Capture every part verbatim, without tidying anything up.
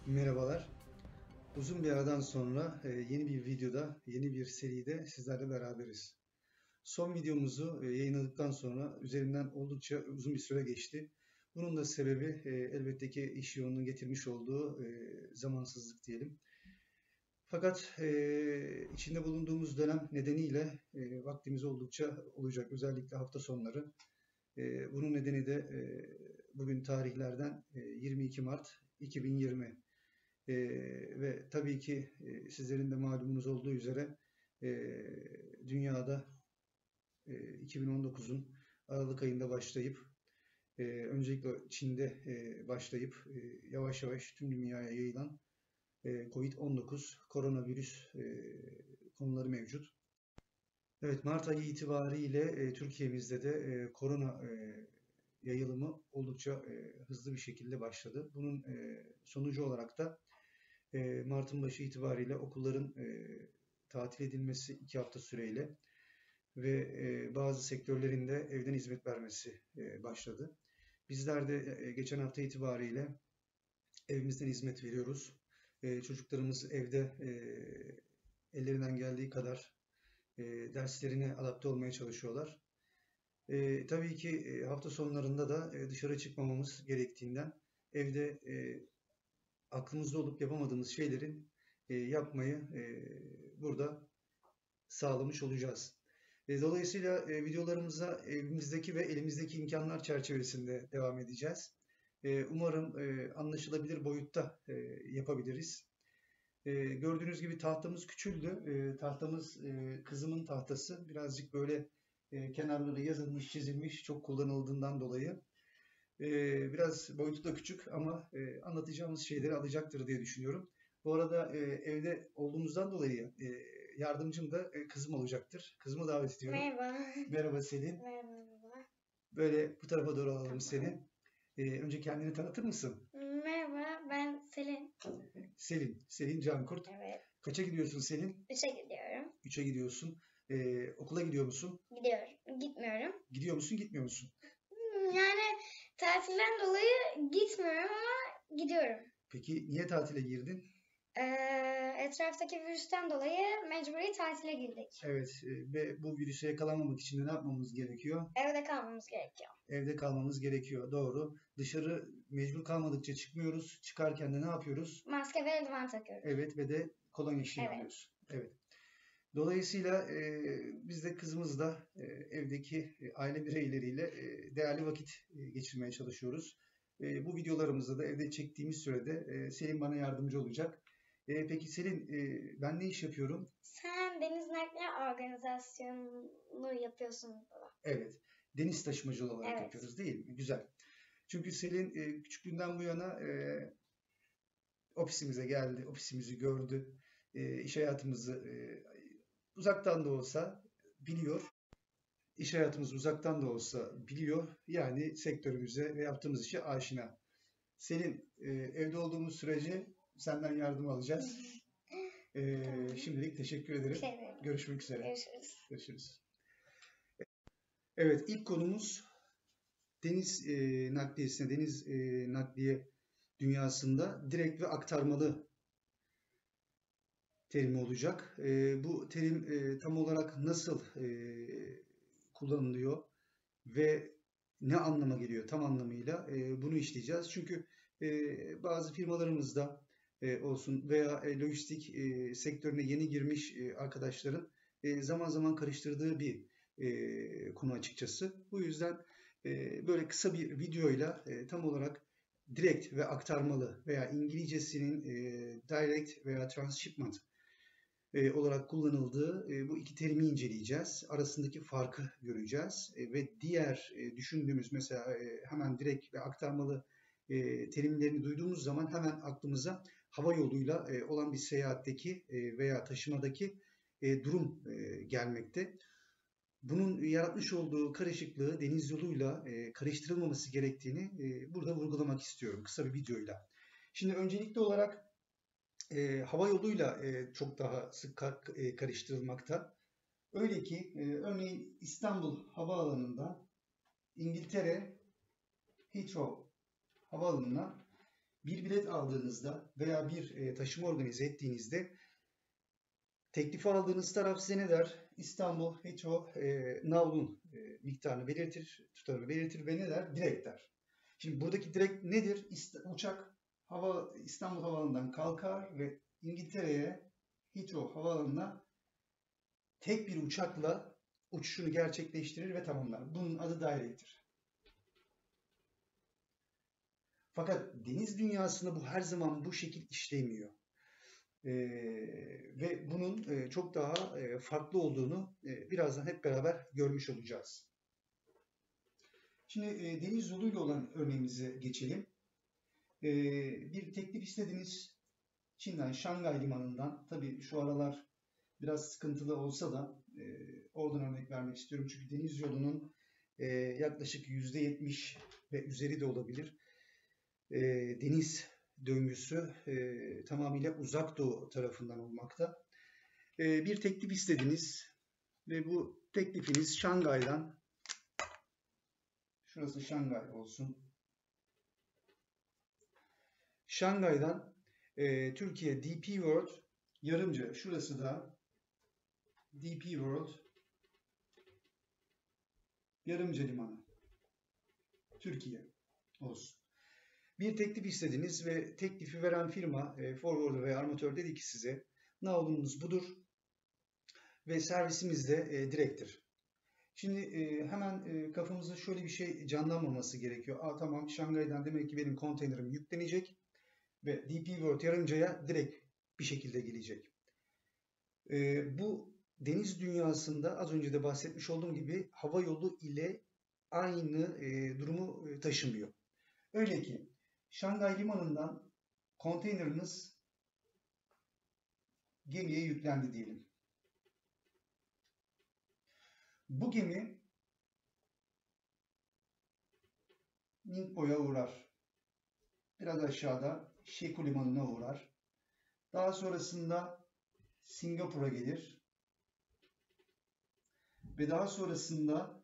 Merhabalar. Uzun bir aradan sonra e, yeni bir videoda, yeni bir seride sizlerle beraberiz. Son videomuzu e, yayınladıktan sonra üzerinden oldukça uzun bir süre geçti. Bunun da sebebi e, elbette ki iş yoğunluğunun getirmiş olduğu e, zamansızlık diyelim. Fakat e, içinde bulunduğumuz dönem nedeniyle e, vaktimiz oldukça olacak. Özellikle hafta sonları. E, bunun nedeni de e, bugün tarihlerden e, yirmi iki Mart iki bin yirmi. Ee, ve tabii ki e, sizlerin de malumunuz olduğu üzere e, dünyada e, iki bin on dokuzun Aralık ayında başlayıp e, öncelikle Çin'de e, başlayıp e, yavaş yavaş tüm dünyaya yayılan e, kovid on dokuz koronavirüs e, konuları mevcut. Evet, Mart ayı itibariyle e, Türkiye'mizde de e, korona e, yayılımı oldukça e, hızlı bir şekilde başladı. Bunun e, sonucu olarak da E, Mart'ın başı itibariyle okulların e, tatil edilmesi iki hafta süreyle ve e, bazı sektörlerin de evden hizmet vermesi e, başladı. Bizler de e, geçen hafta itibariyle evimizden hizmet veriyoruz. E, çocuklarımız evde e, ellerinden geldiği kadar e, derslerine adapte olmaya çalışıyorlar. E, tabii ki e, hafta sonlarında da e, dışarı çıkmamamız gerektiğinden evde e, aklımızda olup yapamadığımız şeylerin e, yapmayı e, burada sağlamış olacağız. E, dolayısıyla e, videolarımıza evimizdeki ve elimizdeki imkanlar çerçevesinde devam edeceğiz. E, umarım e, anlaşılabilir boyutta e, yapabiliriz. E, gördüğünüz gibi tahtamız küçüldü. E, tahtamız e, kızımın tahtası. Birazcık böyle e, kenarları yazılmış, çizilmiş, çok kullanıldığından dolayı. Ee, biraz boyutu da küçük ama e, anlatacağımız şeyleri alacaktır diye düşünüyorum. Bu arada e, evde olduğumuzdan dolayı e, yardımcım da e, kızım olacaktır. Kızımı davet ediyorum. Merhaba. Merhaba Selin. Merhaba. Böyle bu tarafa doğru alalım Tamam. seni. E, önce kendini tanıtır mısın? Merhaba, ben Selin. Selin. Selin Cankurt. Evet. Kaça gidiyorsun Selin? Üçe gidiyorum. Üçe gidiyorsun. E, okula gidiyor musun? Gidiyorum. Gitmiyorum. Gidiyor musun, gitmiyor musun? Hmm, Yani tatilden dolayı gitmiyorum ama gidiyorum. Peki niye tatile girdin? Ee, etraftaki virüsten dolayı mecburi tatile girdik. Evet, e, ve bu virüse yakalanmamak için de ne yapmamız gerekiyor? Evde kalmamız gerekiyor. Evde kalmamız gerekiyor. Doğru. Dışarı mecbur kalmadıkça çıkmıyoruz. Çıkarken de ne yapıyoruz? Maske ve eldiven takıyoruz. Evet ve de kolonya işlemi Evet. alıyoruz. Evet. Dolayısıyla e, biz de kızımızla e, evdeki e, aile bireyleriyle e, değerli vakit e, geçirmeye çalışıyoruz. E, bu videolarımızda da evde çektiğimiz sürede e, Selin bana yardımcı olacak. E, peki Selin, e, ben ne iş yapıyorum? Sen deniz nakliye organizasyonu yapıyorsun baba. Evet. Deniz taşımacılığı olarak Evet. yapıyoruz değil mi? Güzel. Çünkü Selin e, küçüklüğünden bu yana e, ofisimize geldi, ofisimizi gördü, e, iş hayatımızı e, uzaktan da olsa biliyor, iş hayatımızı uzaktan da olsa biliyor, yani sektörümüze ve yaptığımız işe aşina. Selin, e, evde olduğumuz sürece senden yardım alacağız. E, Tamam. şimdilik teşekkür ederim. Şey dedim. Görüşmek üzere. Görüşürüz. Görüşürüz. Evet, ilk konumuz deniz e, nakliyesine, deniz e, nakliye dünyasında direkt ve aktarmalı terimi olacak. E, bu terim e, tam olarak nasıl e, kullanılıyor ve ne anlama geliyor tam anlamıyla e, bunu işleyeceğiz. Çünkü e, bazı firmalarımızda e, olsun veya e, lojistik e, sektörüne yeni girmiş e, arkadaşların e, zaman zaman karıştırdığı bir e, konu açıkçası. Bu yüzden e, böyle kısa bir videoyla e, tam olarak direkt ve aktarmalı veya İngilizcesinin e, direct veya transshipment e, olarak kullanıldığı e, bu iki terimi inceleyeceğiz. Arasındaki farkı göreceğiz e, ve diğer e, düşündüğümüz mesela e, hemen direkt ve aktarmalı e, terimlerini duyduğumuz zaman hemen aklımıza hava yoluyla e, olan bir seyahatteki e, veya taşımadaki e, durum e, gelmekte. Bunun yaratmış olduğu karışıklığı deniz yoluyla e, karıştırılmaması gerektiğini e, burada vurgulamak istiyorum kısa bir videoyla. Şimdi öncelikli olarak e, hava yoluyla e, çok daha sık ka- e, karıştırılmakta. Öyle ki e, örneğin İstanbul Havaalanı'nda İngiltere Heathrow Havaalanı'na bir bilet aldığınızda veya bir e, taşıma organize ettiğinizde teklifi aldığınız taraf size ne der? İstanbul Heathrow e, navlun e, miktarını belirtir, tutarını belirtir ve ne der? Direkt der. Şimdi buradaki direkt nedir? İst uçak hava İstanbul Havaalanı'ndan kalkar ve İngiltere'ye Heathrow Havaalanı'na tek bir uçakla uçuşunu gerçekleştirir ve tamamlar. Bunun adı direct'tir. Fakat deniz dünyasında bu her zaman bu şekil işlemiyor. Ee, ve bunun e, çok daha e, farklı olduğunu e, birazdan hep beraber görmüş olacağız. Şimdi e, deniz yoluyla olan örneğimize geçelim. E, bir teklif istediniz Çin'den, Şangay Limanı'ndan. Tabii şu aralar biraz sıkıntılı olsa da e, oradan örnek vermek istiyorum. Çünkü deniz yolunun e, yaklaşık yüzde yetmiş ve üzeri de olabilir. E, deniz döngüsü e, tamamıyla uzak doğu tarafından olmakta. E, bir teklif istediniz ve bu teklifiniz Şangay'dan, şurası Şangay olsun. Şangay'dan e, Türkiye D P World Yarımca, şurası da D P World Yarımca Limanı, Türkiye olsun. Bir teklif istediniz ve teklifi veren firma, e, forwarder ve armatör dedi ki size, navlunuz budur ve servisimiz de e, direkttir. Şimdi e, hemen e, kafamızda şöyle bir şey canlanmaması gerekiyor. Aa, tamam, Şangay'dan demek ki benim konteynerim yüklenecek ve D P World Yarımca'ya direkt bir şekilde gelecek. E, bu deniz dünyasında az önce de bahsetmiş olduğum gibi hava yolu ile aynı e, durumu e, taşımıyor. Öyle ki Şangay Limanı'ndan konteyneriniz gemiye yüklendi diyelim. Bu gemi Ningpo'ya uğrar. Biraz aşağıda Shekou Limanı'na uğrar. Daha sonrasında Singapur'a gelir. Ve daha sonrasında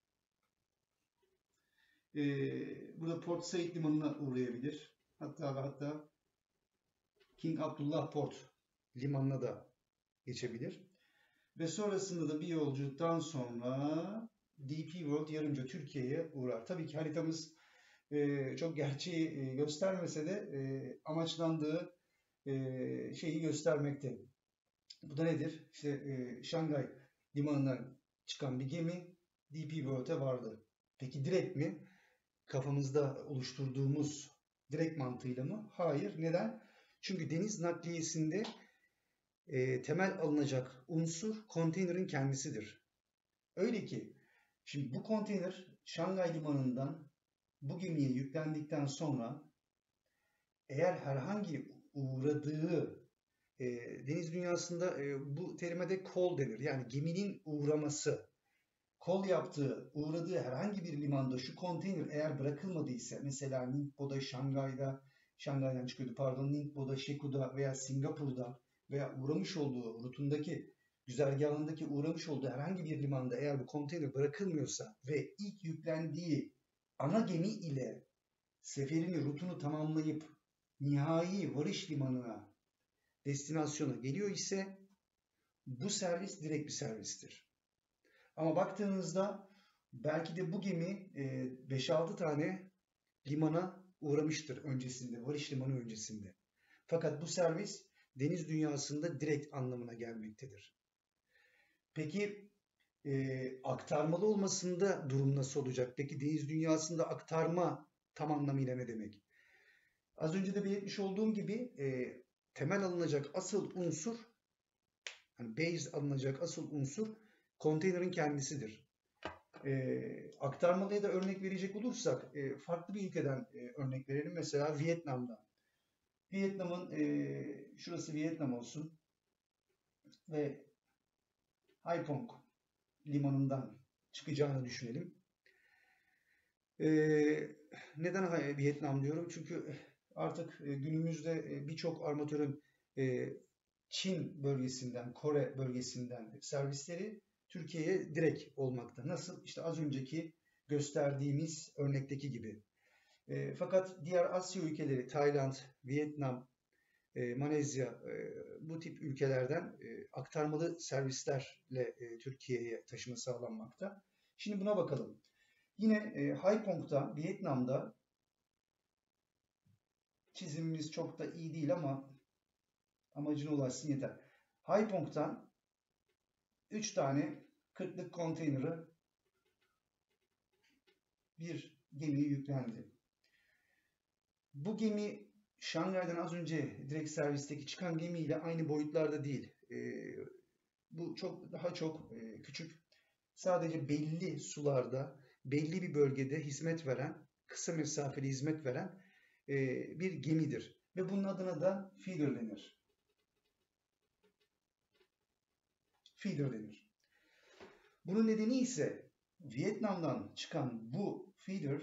e, burada Port Said Limanı'na uğrayabilir. Hatta ve hatta King Abdullah Port Limanı'na da geçebilir. Ve sonrasında da bir yolculuktan sonra D P World Yarımca Türkiye'ye uğrar. Tabii ki haritamız e, çok gerçeği e, göstermese de e, amaçlandığı e, şeyi göstermekte. Bu da nedir? İşte e, Şangay Limanı'ndan çıkan bir gemi D P World'e vardı. Peki direkt mi? Kafamızda oluşturduğumuz direkt mantığıyla mı? Hayır. Neden? Çünkü deniz nakliyesinde e, temel alınacak unsur konteynerin kendisidir. Öyle ki şimdi bu konteyner Şangay Limanı'ndan bu gemiye yüklendikten sonra eğer herhangi uğradığı e, deniz dünyasında e, bu terime de call denir. Yani geminin uğraması, call yaptığı, uğradığı herhangi bir limanda şu konteyner eğer bırakılmadıysa, mesela Ningpo'da, Şangay'da, Şangay'dan çıkıyordu pardon, Ningpo'da, Shekou'da veya Singapur'da veya uğramış olduğu rutundaki, güzergahındaki uğramış olduğu herhangi bir limanda eğer bu konteyner bırakılmıyorsa ve ilk yüklendiği ana gemi ile seferini, rutunu tamamlayıp nihai varış limanına, destinasyona geliyor ise bu servis direkt bir servistir. Ama baktığınızda belki de bu gemi beş altı tane limana uğramıştır öncesinde, varış limanı öncesinde. Fakat bu servis deniz dünyasında direkt anlamına gelmektedir. Peki e, aktarmalı olmasında durum nasıl olacak? Peki deniz dünyasında aktarma tam anlamıyla ne demek? Az önce de belirtmiş olduğum gibi e, temel alınacak asıl unsur, yani base alınacak asıl unsur konteynerin kendisidir. E, aktarmalıya da örnek verecek olursak e, farklı bir ülkeden e, örnek verelim. Mesela Vietnam'dan. Vietnam'ın e, şurası Vietnam olsun ve Haiphong limanından çıkacağını düşünelim. E, neden Vietnam diyorum? Çünkü artık e, günümüzde e, birçok armatörün e, Çin bölgesinden, Kore bölgesinden servisleri Türkiye'ye direkt olmakta. Nasıl? İşte az önceki gösterdiğimiz örnekteki gibi. E, fakat diğer Asya ülkeleri, Tayland, Vietnam, e, Malezya, e, bu tip ülkelerden e, aktarmalı servislerle e, Türkiye'ye taşıma sağlanmakta. Şimdi buna bakalım. Yine e, Haipong'da, Vietnam'da çizimimiz çok da iyi değil ama amacına ulaşsın yeter. Haipong'dan üç tane kırklık konteyneri bir gemiye yüklendi. Bu gemi Şangay'dan az önce direkt servisteki çıkan gemiyle aynı boyutlarda değil. E, bu çok daha çok e, küçük, sadece belli sularda, belli bir bölgede hizmet veren, kısa mesafeli hizmet veren e, bir gemidir. Ve bunun adına da feeder denir. Feeder denir. Bunun nedeni ise Vietnam'dan çıkan bu feeder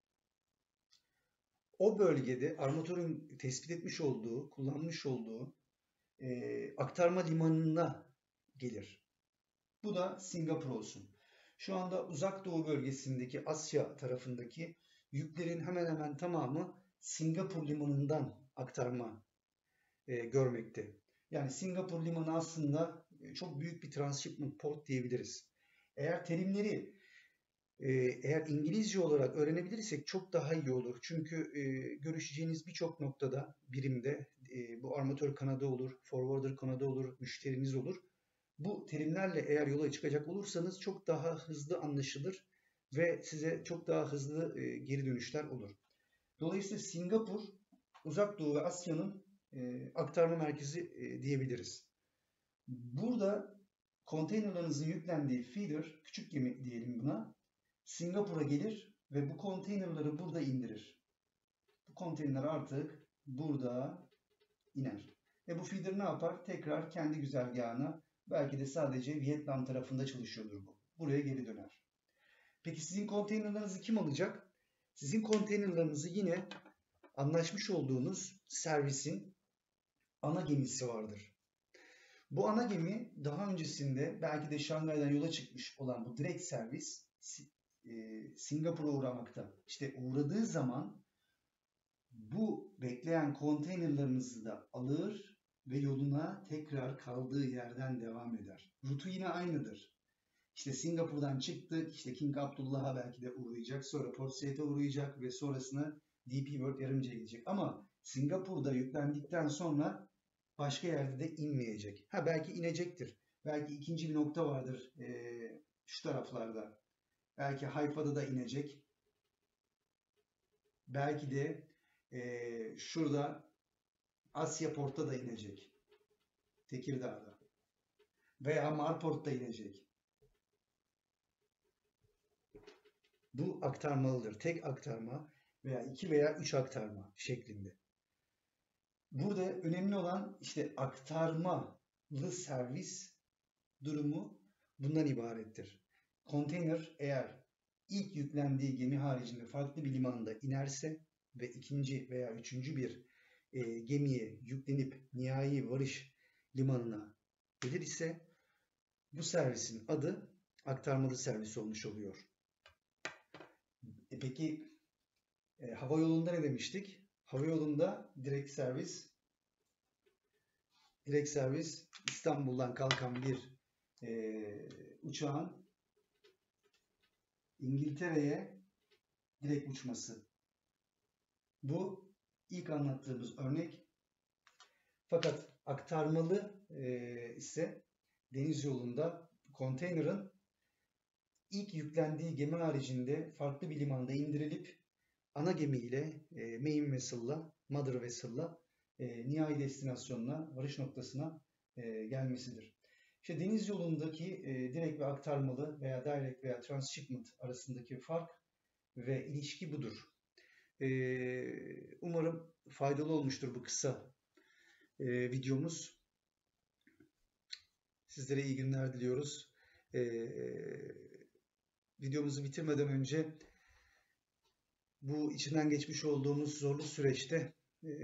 o bölgede armatörün tespit etmiş olduğu, kullanmış olduğu e, aktarma limanına gelir. Bu da Singapur olsun. Şu anda Uzak Doğu bölgesindeki Asya tarafındaki yüklerin hemen hemen tamamı Singapur limanından aktarma e, görmekte. Yani Singapur limanı aslında e, çok büyük bir transshipment port diyebiliriz. Eğer terimleri e, eğer İngilizce olarak öğrenebilirsek çok daha iyi olur. Çünkü e, görüşeceğiniz birçok noktada, birimde e, bu armatör kanadı olur, forwarder kanadı olur, müşteriniz olur. Bu terimlerle eğer yola çıkacak olursanız çok daha hızlı anlaşılır ve size çok daha hızlı e, geri dönüşler olur. Dolayısıyla Singapur, Uzak Doğu ve Asya'nın e, aktarma merkezi e, diyebiliriz. Burada konteynerlarınızın yüklendiği feeder, küçük gemi diyelim buna, Singapur'a gelir ve bu konteynerları burada indirir. Bu konteyner artık burada iner. Ve bu feeder ne yapar? Tekrar kendi güzergahına, belki de sadece Vietnam tarafında çalışıyordur bu. Buraya geri döner. Peki sizin konteynerlarınızı kim alacak? Sizin konteynerlarınızı yine anlaşmış olduğunuz servisin ana gemisi vardır. Bu ana gemi daha öncesinde belki de Şangay'dan yola çıkmış olan bu direkt servis e, Singapur'a uğramakta. İşte uğradığı zaman bu bekleyen konteynerlarınızı da alır ve yoluna tekrar kaldığı yerden devam eder. Rutu yine aynıdır. İşte Singapur'dan çıktı, işte King Abdullah'a belki de uğrayacak, sonra Port Said'e uğrayacak ve sonrasında D P World Yarımca'ya gidecek. Ama Singapur'da yüklendikten sonra başka yerde de inmeyecek. Ha belki inecektir. Belki ikinci bir nokta vardır ee, şu taraflarda. Belki Haifa'da da inecek. Belki de ee, şurada Asya Port'ta da inecek. Tekirdağ'da. Veya Marport'ta inecek. Bu aktarmalıdır. Tek aktarma veya iki veya üç aktarma şeklinde. Burada önemli olan işte aktarmalı servis durumu bundan ibarettir. Konteyner eğer ilk yüklendiği gemi haricinde farklı bir limanda inerse ve ikinci veya üçüncü bir e, gemiye yüklenip nihai varış limanına gelir ise bu servisin adı aktarmalı servis olmuş oluyor. E peki e, hava yolunda ne demiştik? Hava yolunda direkt servis direkt servis İstanbul'dan kalkan bir e, uçağın İngiltere'ye direkt uçması. Bu ilk anlattığımız örnek. Fakat aktarmalı e, ise deniz yolunda konteynerin ilk yüklendiği gemi haricinde farklı bir limanda indirilip ana gemiyle, e, main vessel'la, mother vessel'la e, nihai destinasyonuna, varış noktasına e, gelmesidir. İşte deniz yolundaki e, direkt ve aktarmalı veya direct veya transshipment arasındaki fark ve ilişki budur. E, umarım faydalı olmuştur bu kısa e, videomuz. Sizlere iyi günler diliyoruz. E, videomuzu bitirmeden önce bu içinden geçmiş olduğumuz zorlu süreçte e,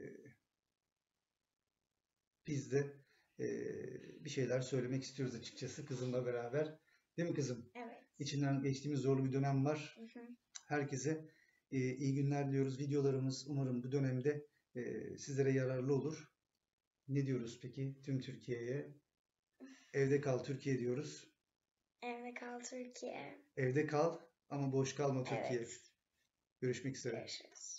biz de e, bir şeyler söylemek istiyoruz açıkçası kızımla beraber. Değil mi kızım? Evet. İçinden geçtiğimiz zorlu bir dönem var. Hı hı. Herkese e, iyi günler diliyoruz. Videolarımız umarım bu dönemde e, sizlere yararlı olur. Ne diyoruz peki tüm Türkiye'ye? Evde kal Türkiye diyoruz. Evde kal Türkiye. Evde kal ama boş kalma Türkiye. Evet. Görüşmek üzere. Görüşürüz.